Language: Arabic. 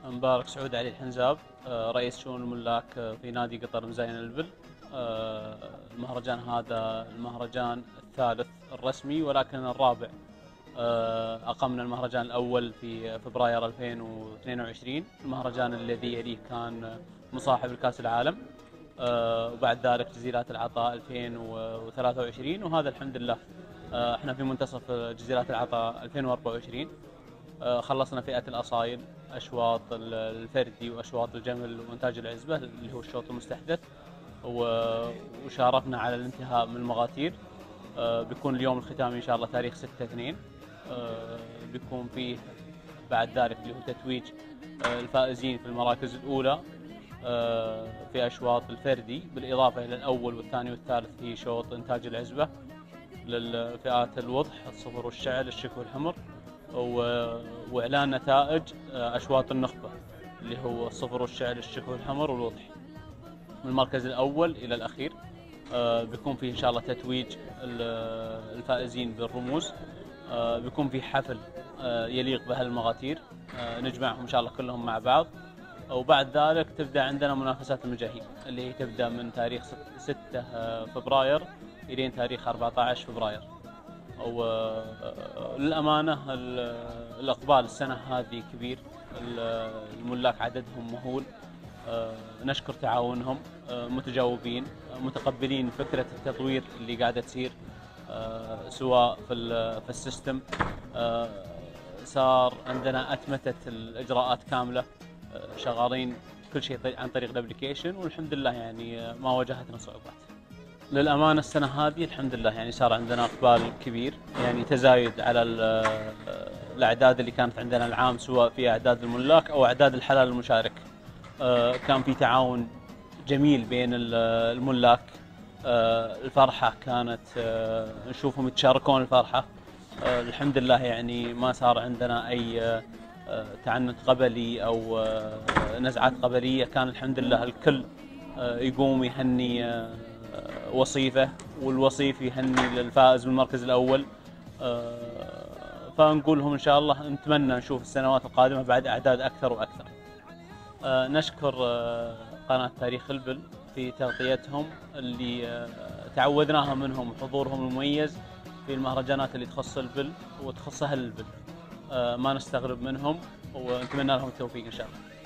مبارك سعود علي الحنزاب، رئيس شؤون الملاك في نادي قطر مزين البل. المهرجان هذا المهرجان الثالث الرسمي ولكن الرابع. أقمنا المهرجان الأول في فبراير 2022، المهرجان الذي يليه كان مصاحب لكأس العالم، وبعد ذلك جزيرات العطاء 2023، وهذا الحمد لله احنا في منتصف جزيرات العطاء 2024. خلصنا فئة الأصايل، أشواط الفردي وأشواط الجمل وإنتاج العزبة اللي هو الشوط المستحدث، وشاركنا على الانتهاء من المغاتير. بيكون اليوم الختامي إن شاء الله تاريخ 6/2. بيكون فيه بعد ذلك اللي هو تتويج الفائزين في المراكز الأولى في أشواط الفردي، بالإضافة إلى الأول والثاني والثالث في شوط إنتاج العزبة للفئات الوضح، الصفر والشعل، الشك والحمر، وإعلان نتائج أشواط النخبة اللي هو الصفر والشعل، الشك والحمر والوضح، من المركز الأول إلى الأخير. بيكون فيه إن شاء الله تتويج الفائزين بالرموز. بيكون فيه حفل يليق بهالمغاتير، نجمعهم إن شاء الله كلهم مع بعض. وبعد ذلك تبدأ عندنا منافسات المجاهيل اللي هي تبدأ من تاريخ 6 فبراير إلى تاريخ 14 فبراير. وللأمانة الإقبال السنة هذه كبير، الملاك عددهم مهول. نشكر تعاونهم، متجاوبين، متقبلين فكرة التطوير اللي قاعدة تصير، سواء في السيستم. صار عندنا أتمتة الإجراءات كاملة، شغالين كل شيء عن طريق الابليكيشن، والحمد لله يعني ما واجهتنا صعوبات. للأمانة السنة هذه الحمد لله يعني صار عندنا إقبال كبير، يعني تزايد على الأعداد اللي كانت عندنا العام، سواء في أعداد الملاك أو أعداد الحلال المشارك. كان في تعاون جميل بين الملاك. الفرحة كانت نشوفهم يتشاركون الفرحة. الحمد لله يعني ما صار عندنا أي تعنت قبلي أو نزعات قبلية. كان الحمد لله الكل يقوم يهني وصيفه، والوصيف يهني للفائز بالمركز الأول. فنقول لهم إن شاء الله نتمنى نشوف السنوات القادمة بعد أعداد أكثر وأكثر. نشكر قناة تاريخ البل في تغطيتهم اللي تعودناها منهم، حضورهم المميز في المهرجانات اللي تخص البل وتخص أهل البل. ما نستغرب منهم ونتمنى لهم التوفيق إن شاء الله.